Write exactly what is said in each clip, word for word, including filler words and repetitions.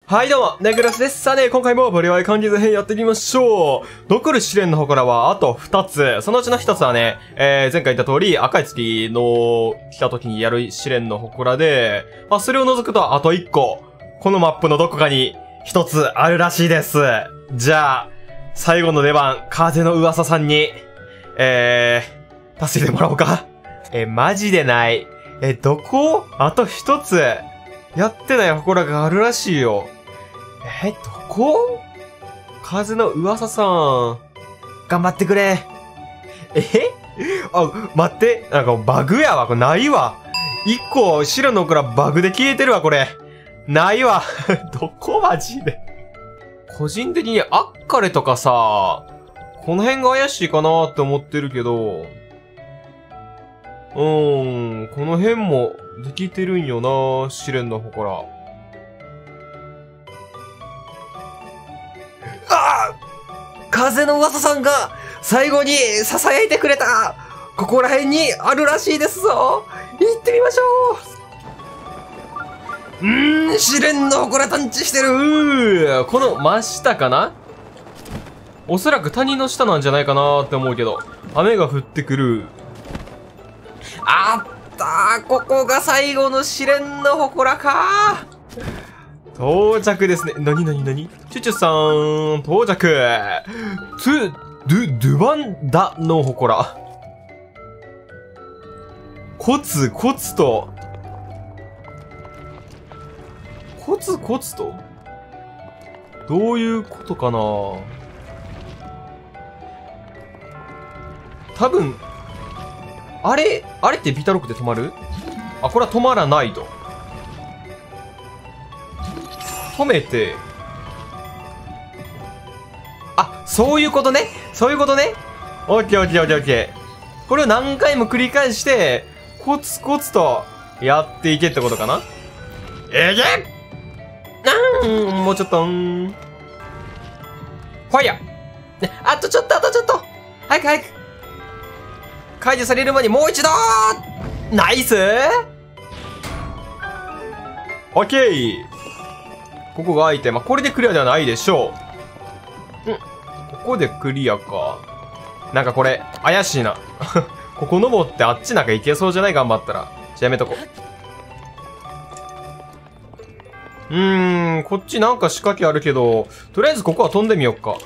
はいどうも、ネグラスです。さあね、今回もバリワイ完結編やっていきましょう。残る試練の方からはあとふたつ。そのうちのひとつはね、えー、前回言った通り赤い月の来た時にやる試練の祠で、まあ、それを除くとあといっこ、このマップのどこかにひとつあるらしいです。じゃあ、最後の出番、風の噂さんに、えー、助けてもらおうか。え、マジでない。え、どこ？あとひとつ。やってない祠があるらしいよ。え、どこ？風の噂さん。頑張ってくれ。えあ、待って。なんかバグやわ。これないわ。一個白の蔵バグで消えてるわ、これ。ないわ。どこマジで。個人的にアッカレとかさ、この辺が怪しいかなって思ってるけど、うーん、この辺もできてるんよな、試練の祠。ああ！風の噂さんが最後に囁いてくれた！ここら辺にあるらしいですぞ！行ってみましょう！うーん、試練の祠探知してる！この真下かな？おそらく谷の下なんじゃないかなって思うけど、雨が降ってくる。あったー、ここが最後の試練の祠かー。到着ですね。なになになに？チュチュさん、到着。つ、ドゥ、ドゥバンダの祠。コツコツと。コツコツと？どういうことかな？多分、あれ、あれってビタロックで止まる？あ、これは止まらないと。止めて。あ、そういうことね。そういうことね。オッケーオッケーオッケーオッケー。これを何回も繰り返して、コツコツとやっていけってことかな？えげっ！あーん、もうちょっと、んー。ファイヤー！あとちょっと、あとちょっと！早く早く！解除される前にもう一度！ナイス！オッケー！ここが空いて、まあ、これでクリアではないでしょう。ん、ここでクリアか。なんかこれ、怪しいな。ここ登ってあっちなんか行けそうじゃない？頑張ったら。じゃあやめとこう。うーん、こっちなんか仕掛けあるけど、とりあえずここは飛んでみよっか。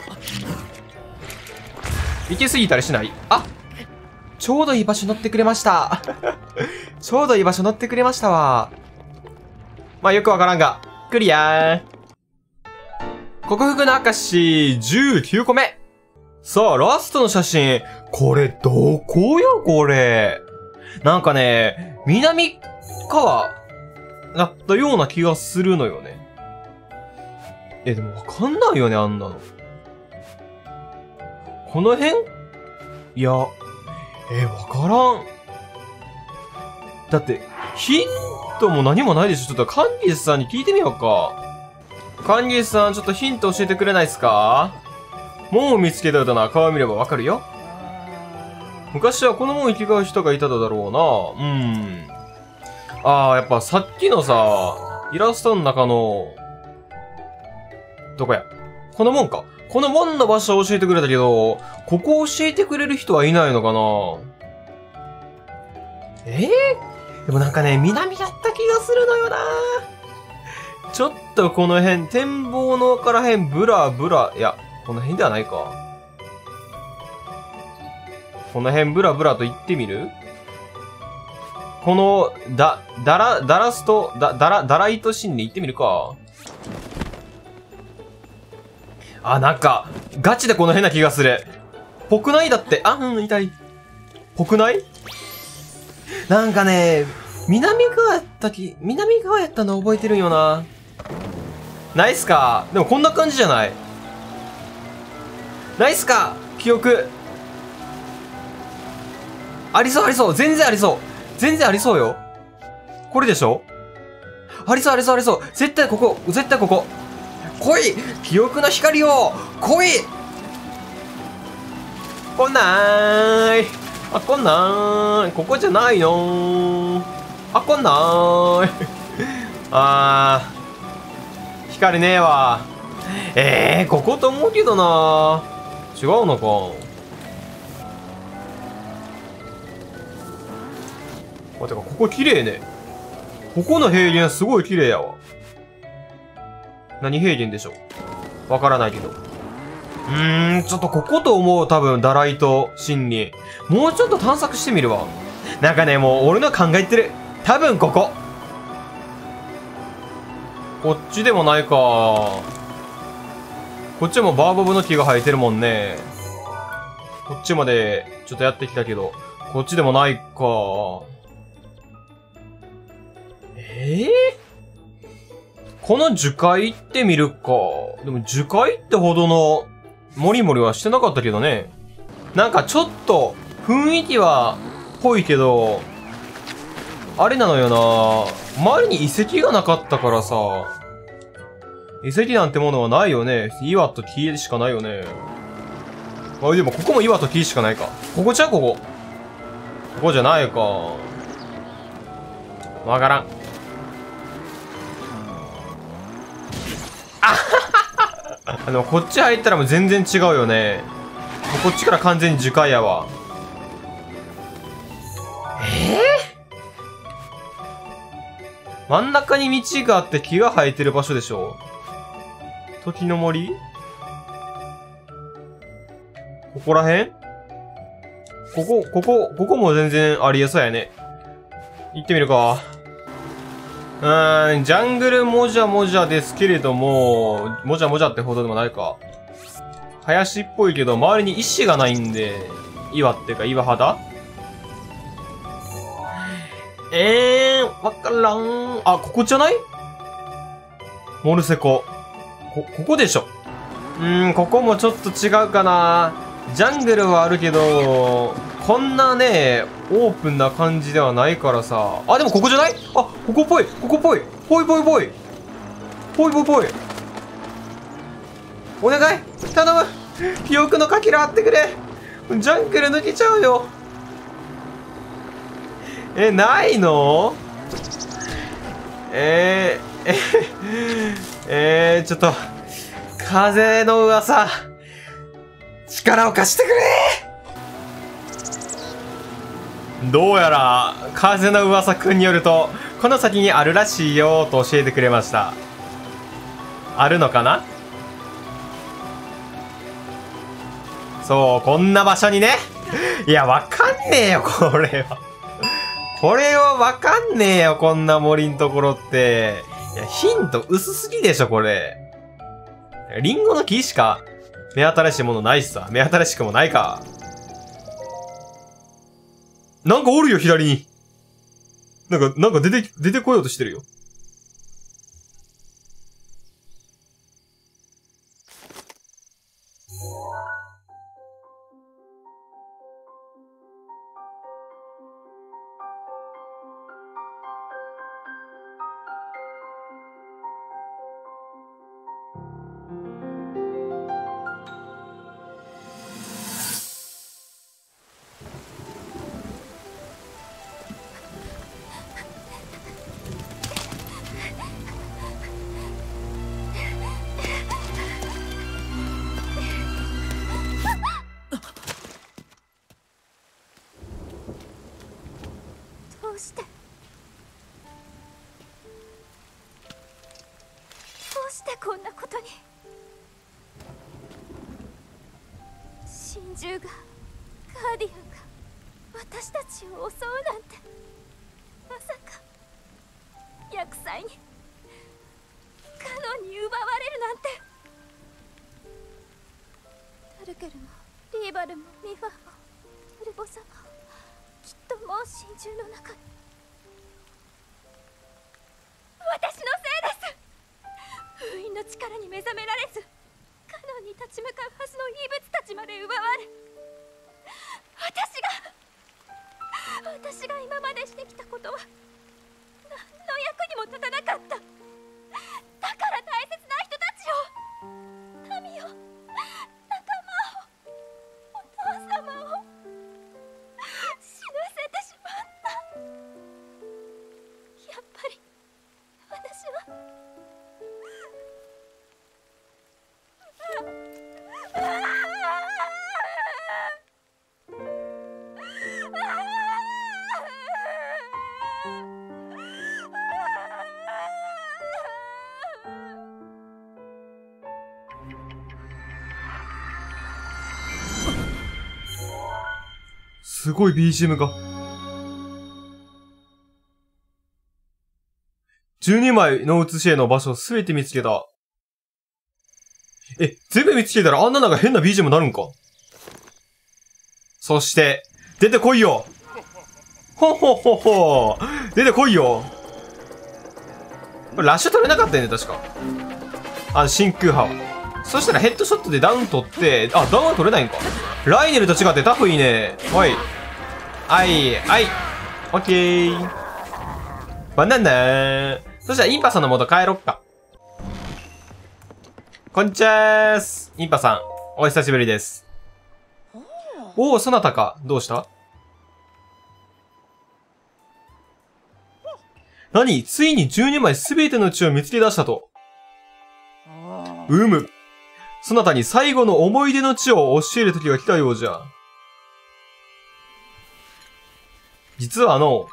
行き過ぎたりしない？あ！ちょうどいい場所乗ってくれました。ちょうどいい場所乗ってくれましたわ。まあよくわからんが、クリアー。克服の証じゅうきゅうこめ。さあ、ラストの写真。これ、どこよ、これ。なんかね、南側だったような気がするのよね。え、でもわかんないよね、あんなの。この辺？いや、え、わからん。だって、ヒントも何もないでしょ。ちょっとカンギスさんに聞いてみようか。カンギスさん、ちょっとヒント教えてくれないですか？門を見つけたようだな。顔を見ればわかるよ。昔はこの門を生き交う人がいただろうな。うん。ああ、やっぱさっきのさ、イラストの中の、どこや？この門か。この門の場所を教えてくれたけど、ここを教えてくれる人はいないのかな？えー、でもなんかね、南だった気がするのよな。ちょっとこの辺、展望のから辺、ブラブラ、いや、この辺ではないか。この辺ブラブラと言ってみる？この、だ、だら、だらすと、だ、だら、だらいとシンで行ってみるか。あ、なんか、ガチでこの変な気がする。ぽくない？だって、あ、うん、痛い。ぽくない？なんかね、南側やったき、南側やったの覚えてるんよな。ないっすか？でもこんな感じじゃない？ないっすか？記憶。ありそうありそう。全然ありそう。全然ありそうよ。これでしょ？ありそうありそうありそう。絶対ここ。絶対ここ。来い！記憶の光を来い！来なーい。あ、来なーい。ここじゃないのー。あ、来なーい。あー。 光ねえわ。ええー、ここと思うけどな。違うのか。あ、てかここ綺麗ね。ここの平原すごい綺麗やわ。何平原でしょう、わからないけど。うーん、ちょっとここと思う、多分、ダライと真理。もうちょっと探索してみるわ。なんかね、もう俺の考えてる。多分ここ。こっちでもないか。こっちもバーボブの木が生えてるもんね。こっちまでちょっとやってきたけど、こっちでもないか。ええー、この樹海行ってみるか。でも樹海ってほどのモリモリはしてなかったけどね。なんかちょっと雰囲気はぽいけど、あれなのよな。周りに遺跡がなかったからさ。遺跡なんてものはないよね。岩と木しかないよね。あ、でもここも岩と木しかないか。ここじゃここ。ここじゃないか。わからん。あの、こっち入ったらもう全然違うよね。こっちから完全に樹海やわ。えー、真ん中に道があって木が生えてる場所でしょ。時の森？ここらへん？ここ、ここ、ここも全然ありえそうやね。行ってみるか。うーん、ジャングルもじゃもじゃですけれども、もじゃもじゃってほどでもないか。林っぽいけど、周りに石がないんで、岩っていうか岩肌？えー、わからん。あ、ここじゃない？モルセコ。こ、ここでしょ。うーん、ここもちょっと違うかな。ジャングルはあるけど、こんなね、オープンな感じではないからさ。あ、でもここじゃない？あ、ここっぽい。ここっぽい。ぽいぽいぽい。ぽいぽいぽい。お願い頼む、記憶のかけらあってくれ。ジャングル抜けちゃうよ。え、ないの？えー、え、えー、ちょっと、風の噂、力を貸してくれ。どうやら、風の噂くんによると、この先にあるらしいよと教えてくれました。あるのかな？そう、こんな場所にね。いや、わかんねえよ、これは。これはわかんねえよ、こんな森んところって。いや、ヒント薄すぎでしょ、これ。リンゴの木しか目新しいものないしさ。目新しくもないか。なんかおるよ、左に。なんか、なんか出て、出てこようとしてるよ。 どうしてどうしてこんなことに。神獣がガーディアンが私たちを襲うなんて、まさか厄災にカノンに奪われるなんて。タルケルもリーバルもミファーもウルボ様もきっともう神獣の中に。私のせいです。封印の力に目覚められず、カノンに立ち向かうはずの異物たちまで奪われ、私が私が今までしてきたことは何の役にも立たなかった。だから大切な人たちを、民を、仲間を、お父様を死なせてしまった。やっぱり私はすごい ビージーエム が。じゅうにまいの写し絵の場所すべて見つけた。え、全部見つけたらあんなのが変な ビージーエム になるんか？そして、出てこいよ！ほほほほ出てこいよ！これラッシュ取れなかったよね、確か。あの、真空波は。そしたらヘッドショットでダウン取って、あ、ダウンは取れないんか。ライネルと違ってタフいいね。はい。はい、はい。オッケー。バナナそしたらインパさんの元帰ろっか。こんにちはーす。インパさん、お久しぶりです。おお、そなたか。どうした？何？ついにじゅうにまいすべての血を見つけ出したと。うむ。そなたに最後の思い出の地を教える時が来たようじゃ。実はあの、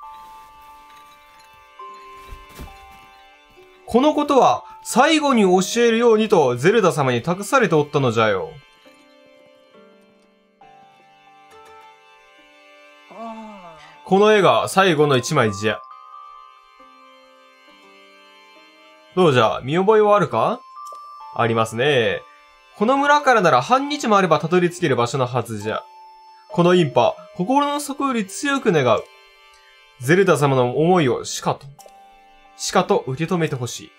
このことは最後に教えるようにとゼルダ様に託されておったのじゃよ。この絵が最後の一枚じゃ。どうじゃ、見覚えはあるか？ありますね。この村からなら半日もあればたどり着ける場所のはずじゃ。このインパ、心の底より強く願う。ゼルダ様の思いをしかと、しかと受け止めてほしい。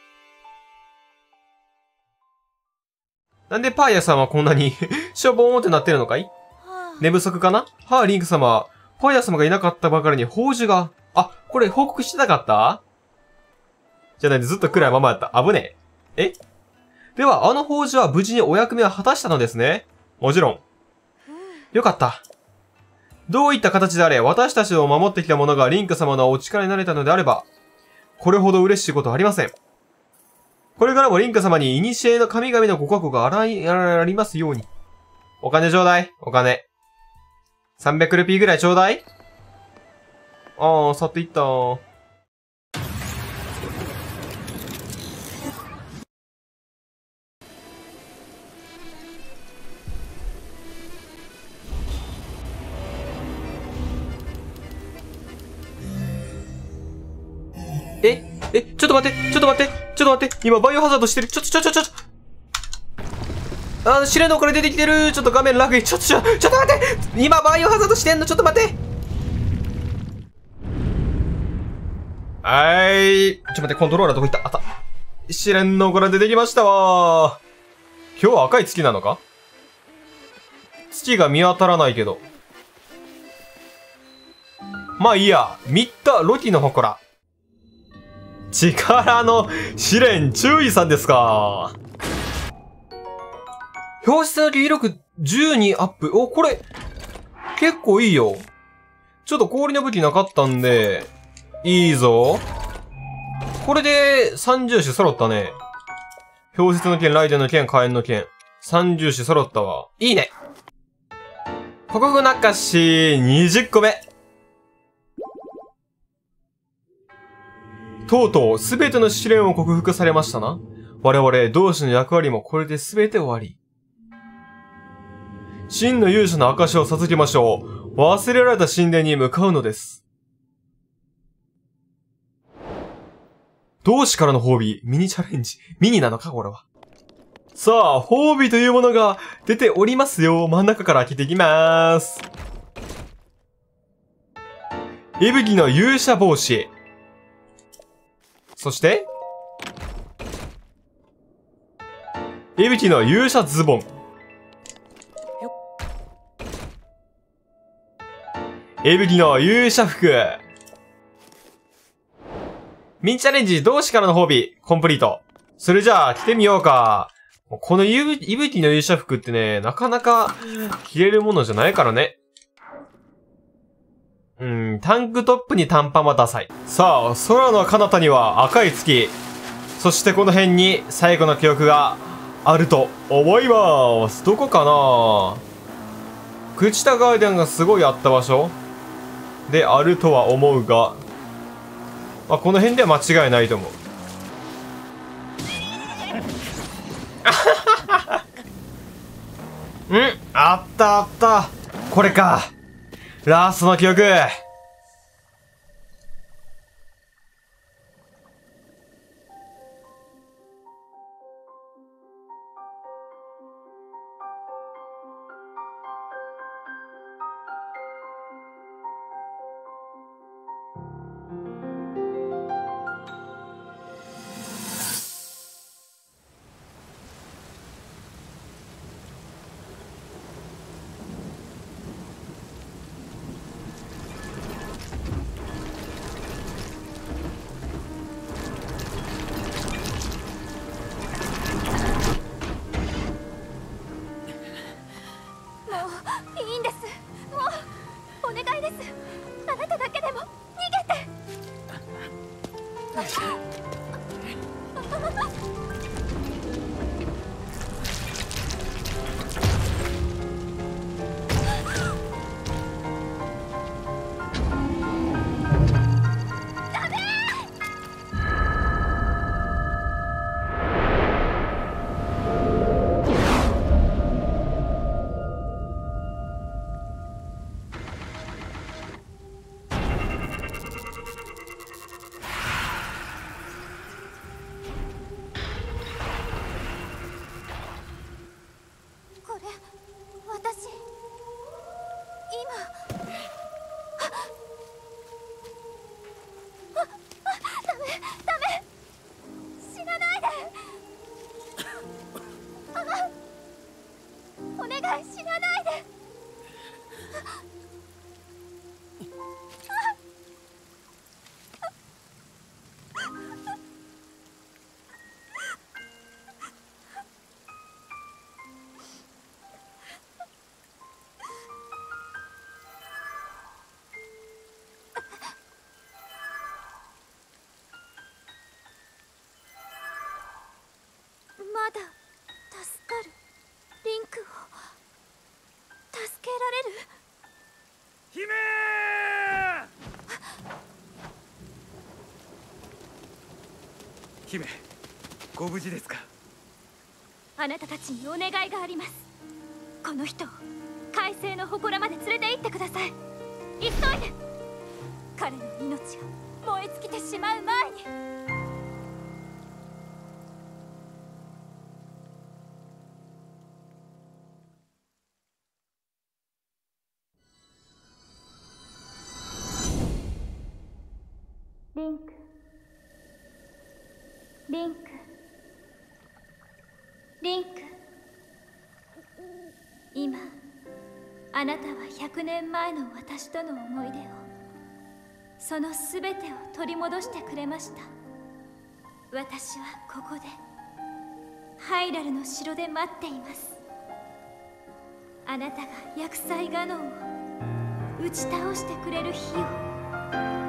なんでパーヤさんはこんなにしょぼーんってなってるのかい？寝不足かな？はあ、リンク様。パーヤ様がいなかったばかりに宝珠が。あ、これ報告してなかった？じゃないでずっと暗いままやった。危ねえ。え？では、あの宝珠は無事にお役目を果たしたのですね。もちろん。よかった。どういった形であれ、私たちを守ってきた者がリンク様のお力になれたのであれば、これほど嬉しいことはありません。これからもリンク様に古の神々のご加護があら、ありますように。お金ちょうだい。お金。さんびゃくルピーぐらいちょうだい。あー、去っていったー。ええ、ちょっと待って、ちょっと待って、ちょっと待って、今バイオハザードしてる。ちょ、ちょ、ちょ、ちょ、ちょ。あー、試練のこれ出てきてる。ちょっと画面ラグい。ちょっと、ちょ、ちょっと待って。今バイオハザードしてんの。ちょっと待って。はーい。ちょっと待って、コントローラーどこ行った？あった。試練のこれ出てきましたわー。今日は赤い月なのか？月が見当たらないけど。まあいいや。ミッタ・ロキの祠。力の試練注意さんですか。表示の記録じゅうにアップ。お、これ、結構いいよ。ちょっと氷の武器なかったんで、いいぞ。これで三重視揃ったね。表説の剣、ライデンの剣、火炎の剣。三重視揃ったわ。いいね。克服なかし、にじゅっこめ。とうとう、すべての試練を克服されましたな。我々、同志の役割もこれですべて終わり。真の勇者の証を授けましょう。忘れられた神殿に向かうのです。同志からの褒美、ミニチャレンジ。ミニなのかこれは。さあ、褒美というものが出ておりますよ。真ん中から開けていきまーす。息吹の勇者帽子。そして、息吹の勇者ズボン。息吹の勇者服。ミニチャレンジ同志からの褒美、コンプリート。それじゃあ、着てみようか。この息吹の勇者服ってね、なかなか着れるものじゃないからね。うん、タンクトップに短パンはダサい。さあ、空の彼方には赤い月。そしてこの辺に最後の記憶があると思います。どこかな？朽田ガーデンがすごいあった場所であるとは思うが、まあ、この辺では間違いないと思う。うん、あったあった。これか。 ラストの記憶。 まだ助かる。リンクを助けられる。 姫、姫、ご無事ですか？ あなたたちにお願いがあります。この人を海星の祠まで連れて行ってください。急いで。彼の命が燃え尽きてしまう前に。リンク、リンク、リンク。今あなたはひゃくねんまえの私との思い出を、そのすべてを取り戻してくれました。私はここでハイラルの城で待っています。あなたが厄災ガノンを打ち倒してくれる日を。